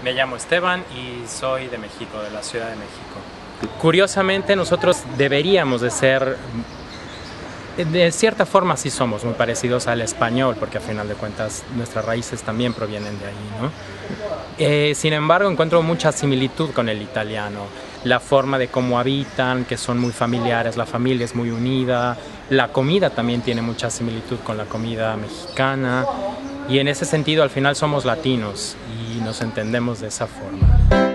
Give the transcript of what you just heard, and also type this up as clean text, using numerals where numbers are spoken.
Me llamo Esteban y soy de México, de la Ciudad de México. Curiosamente, nosotros deberíamos de ser, de cierta forma sí somos muy parecidos al español, porque a final de cuentas nuestras raíces también provienen de ahí, ¿no? Sin embargo, encuentro mucha similitud con el italiano. La forma de cómo habitan, que son muy familiares, la familia es muy unida, la comida también tiene mucha similitud con la comida mexicana y en ese sentido al final somos latinos y nos entendemos de esa forma.